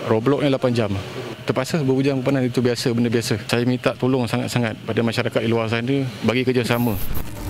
Roblox ni 8 jam. Terpaksa berhujang panas, itu biasa, benda biasa. Saya minta tolong sangat-sangat pada masyarakat di luar sana bagi kerjasama.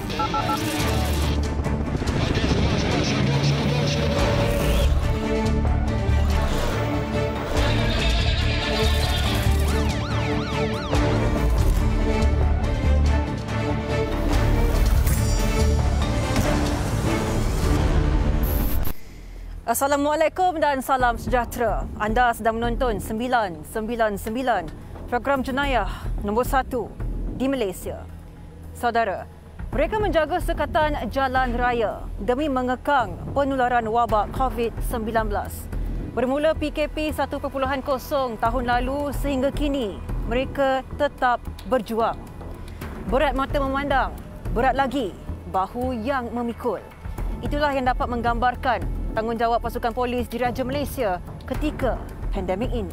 Assalamualaikum dan salam sejahtera. Anda sedang menonton 999, program jenayah nombor 1 di Malaysia. Saudara, mereka menjaga sekatan jalan raya demi mengekang penularan wabak COVID-19. Bermula PKP 1.0 tahun lalu sehingga kini, mereka tetap berjuang. Berat mata memandang, berat lagi bahu yang memikul. Itulah yang dapat menggambarkan tanggungjawab pasukan polis Diraja Malaysia ketika pandemik ini.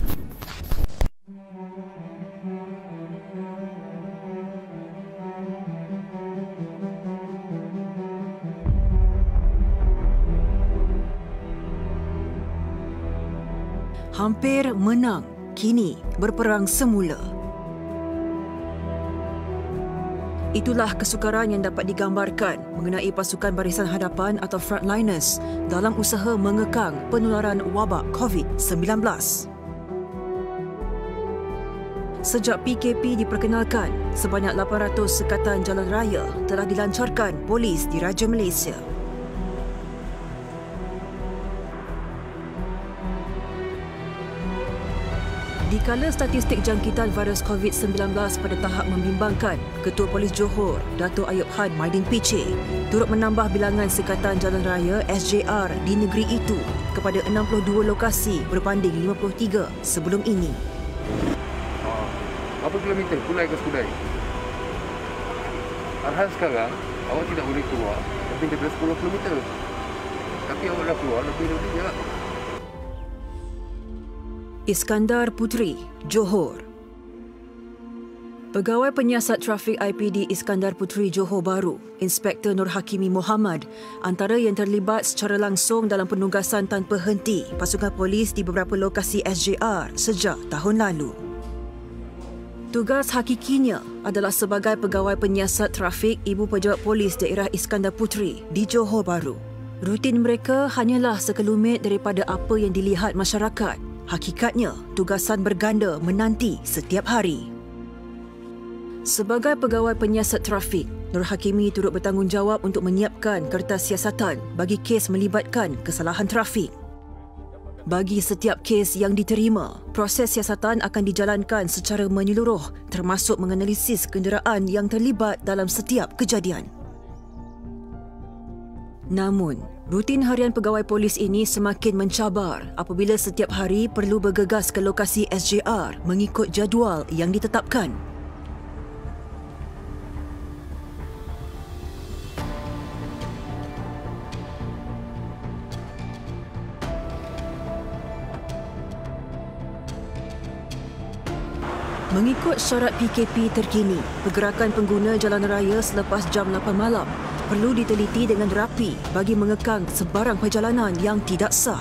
Hampir menang, kini berperang semula. Itulah kesukaran yang dapat digambarkan mengenai pasukan barisan hadapan atau frontliners dalam usaha mengekang penularan wabak COVID-19. Sejak PKP diperkenalkan, sebanyak 800 sekatan jalan raya telah dilancarkan polis Diraja Malaysia. Dikala statistik jangkitan virus COVID-19 pada tahap membimbangkan, Ketua Polis Johor, Dato' Ayub Han Maidin Piche, turut menambah bilangan sekatan jalan raya SJR di negeri itu kepada 62 lokasi berbanding 53 sebelum ini. Berapa kilometer Kulai ke Skudai? Arahan sekarang, awak tidak boleh keluar lebih daripada 10 kilometer. Tapi awak dah keluar lebih-lebih je lah. Iskandar Puteri, Johor. Pegawai Penyiasat Trafik IPD Iskandar Puteri Johor Bahru, Inspektor Nur Hakimi Mohamad, antara yang terlibat secara langsung dalam penugasan tanpa henti pasukan polis di beberapa lokasi SJR sejak tahun lalu. Tugas hakikinya adalah sebagai Pegawai Penyiasat Trafik Ibu Pejabat Polis Daerah Iskandar Puteri di Johor Bahru. Rutin mereka hanyalah sekelumit daripada apa yang dilihat masyarakat. Hakikatnya, tugasan berganda menanti setiap hari. Sebagai Pegawai Penyiasat Trafik, Nur Hakimi turut bertanggungjawab untuk menyiapkan kertas siasatan bagi kes melibatkan kesalahan trafik. Bagi setiap kes yang diterima, proses siasatan akan dijalankan secara menyeluruh termasuk menganalisis kenderaan yang terlibat dalam setiap kejadian. Namun, rutin harian pegawai polis ini semakin mencabar apabila setiap hari perlu bergegas ke lokasi SJR mengikut jadual yang ditetapkan. Mengikut syarat PKP terkini, pergerakan pengguna jalan raya selepas jam 8 malam perlu diteliti dengan rapi bagi mengekang sebarang perjalanan yang tidak sah.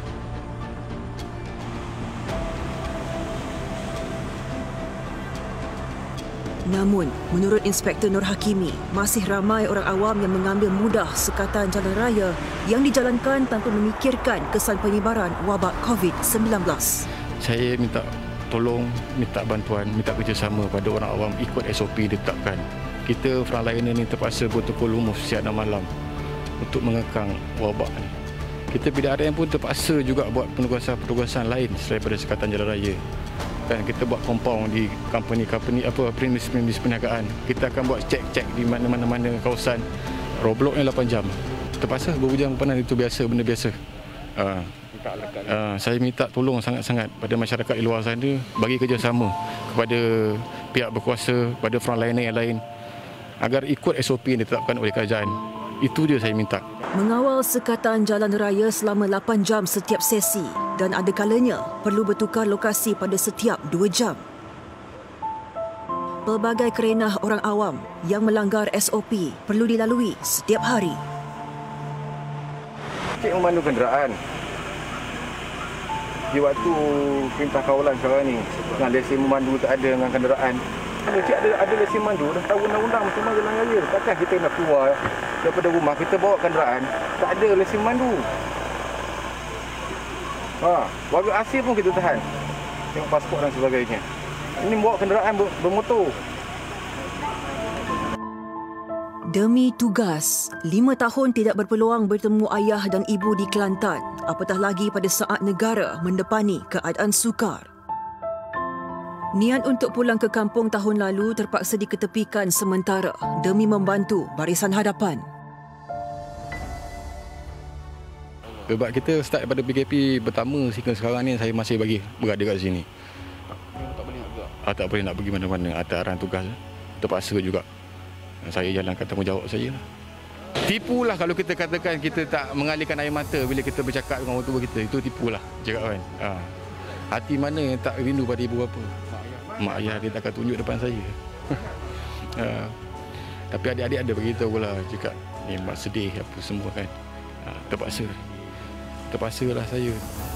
Namun, menurut Inspektor Nur Hakimi, masih ramai orang awam yang mengambil mudah sekatan jalan raya yang dijalankan tanpa memikirkan kesan penyebaran wabak COVID-19. Saya minta tolong, minta bantuan, minta kerjasama pada orang awam ikut SOP ditetapkan. Kita frontliner ni terpaksa bertukar lumus siang dan malam untuk mengekang wabak ni. Kita PDRM pun terpaksa juga buat penugasan-penugasan lain selain daripada sekatan jalan raya. Kan kita buat compound di company premis perniagaan. Kita akan buat cek-cek di mana-mana kawasan. Roblox ni 8 jam. Terpaksa berhujang panas, itu biasa, benda biasa. Saya minta tolong sangat-sangat pada masyarakat di luar sana bagi kerjasama kepada pihak berkuasa, pada frontliner yang lain agar ikut SOP yang ditetapkan oleh kerajaan. Itu dia saya minta. Mengawal sekatan jalan raya selama 8 jam setiap sesi dan ada kalanya perlu bertukar lokasi pada setiap 2 jam. Pelbagai kerenah orang awam yang melanggar SOP perlu dilalui setiap hari. Cek memandu kenderaan. di waktu perintah kawalan sekarang ni, dengan lesen memandu tak ada dengan kenderaan. Cik ada lesen memandu, dah tahu undang-undang macam mana jalan raya. Takkan kita nak keluar daripada rumah, kita bawa kenderaan, tak ada lesen memandu. Warga asing pun kita tahan. Tengok pasport dan sebagainya. Ini bawa kenderaan bermotor. Demi tugas, 5 tahun tidak berpeluang bertemu ayah dan ibu di Kelantan, apatah lagi pada saat negara mendepani keadaan sukar. Niat untuk pulang ke kampung tahun lalu terpaksa diketepikan sementara demi membantu barisan hadapan. Sebab kita start daripada PKP pertama sehingga sekarang ni saya masih bagi berada kat sini. Tak boleh nak pergi mana-mana atas arahan tugas. Terpaksa juga. Saya jalankan tanggungjawab saya. Tipulah kalau kita katakan kita tak mengalihkan air mata bila kita bercakap dengan orang tua kita. Itu tipulah cakap kan. Hati mana yang tak rindu pada ibu bapa? Mak ayah dia takkan tunjuk depan saya. Tapi adik-adik ada beritahu lah cakap ni mak sedih apa semua kan. Terpaksalah saya.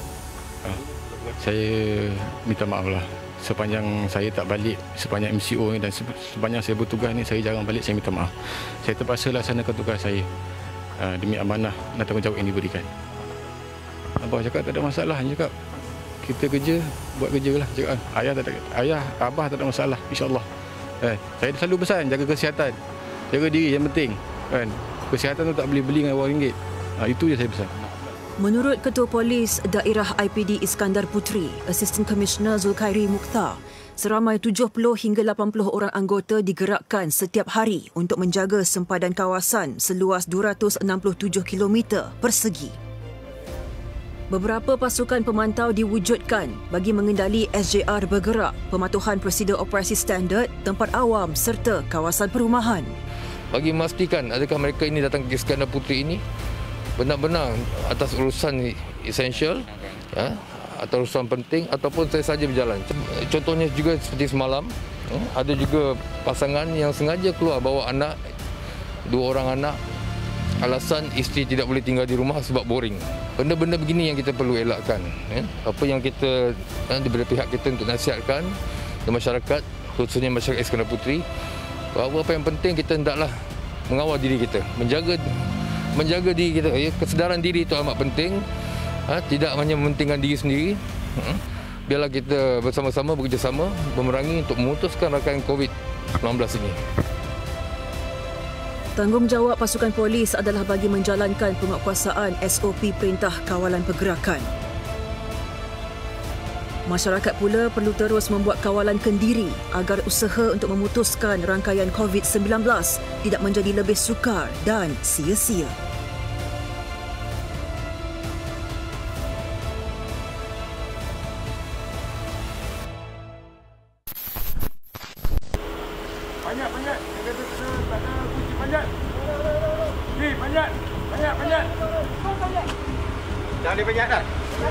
Saya minta maaf lah. Sepanjang saya tak balik, sepanjang MCO ni dan sepanjang saya bertugas ni, saya jarang balik, saya minta maaf. Saya terpaksa laksanakan tugas saya demi amanah dan tanggungjawab yang diberikan. Abah cakap tak ada masalah, cakap kita kerja, buat kerja lah. Cakap, ayah, abah tak ada masalah, insyaAllah. Saya selalu pesan, jaga kesihatan, jaga diri yang penting. Kan? Kesihatan tu tak boleh beli dengan RM1. Itu je saya pesan. Menurut Ketua Polis Daerah IPD Iskandar Puteri, Assistant Commissioner Zulkhairi Mukhtar, seramai 70 hingga 80 orang anggota digerakkan setiap hari untuk menjaga sempadan kawasan seluas 267 km persegi. Beberapa pasukan pemantau diwujudkan bagi mengendali SJR bergerak, pematuhan prosedur operasi standard, tempat awam serta kawasan perumahan. Bagi memastikan adakah mereka ini datang ke Iskandar Puteri ini benar-benar atas urusan esensial, atau urusan penting ataupun saya saja berjalan. Contohnya juga seperti semalam, ada juga pasangan yang sengaja keluar bawa anak, 2 orang anak, alasan isteri tidak boleh tinggal di rumah sebab boring. Benda-benda begini yang kita perlu elakkan. Apa yang kita daripada pihak kita untuk nasihatkan kepada masyarakat, khususnya masyarakat Iskandar Puteri, bahawa apa yang penting kita hendaklah mengawal diri kita, menjaga diri kita. Kesedaran diri itu amat penting. Tidak hanya mementingkan diri sendiri. Biarlah kita bersama-sama bekerjasama memerangi untuk memutuskan rangkaian COVID-19 ini. Tanggungjawab pasukan polis adalah bagi menjalankan penguatkuasaan SOP Perintah Kawalan Pergerakan. Masyarakat pula perlu terus membuat kawalan kendiri agar usaha untuk memutuskan rangkaian COVID-19 tidak menjadi lebih sukar dan sia-sia. Panjat. Tak ada kunci panjat. Panjat. Jangan dipanjat dah.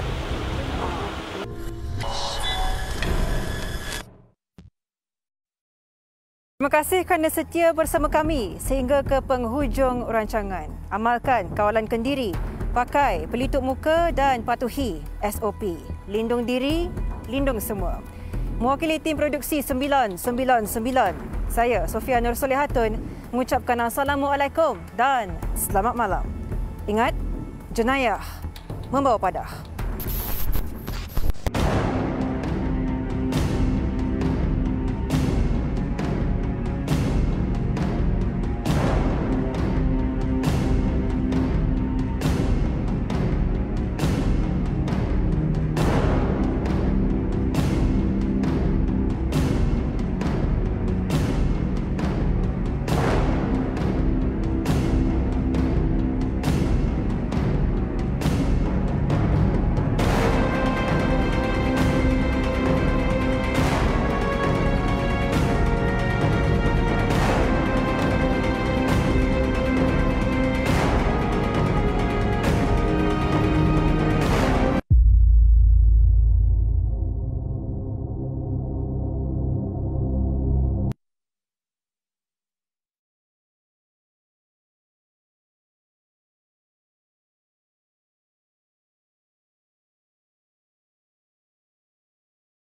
Terima kasih kerana setia bersama kami sehingga ke penghujung rancangan. Amalkan kawalan kendiri, pakai pelitup muka dan patuhi SOP. Lindung diri, lindung semua. Mewakili tim produksi 999, saya Sofia Nur Solehatun mengucapkan Assalamualaikum dan selamat malam. Ingat, jenayah membawa padah.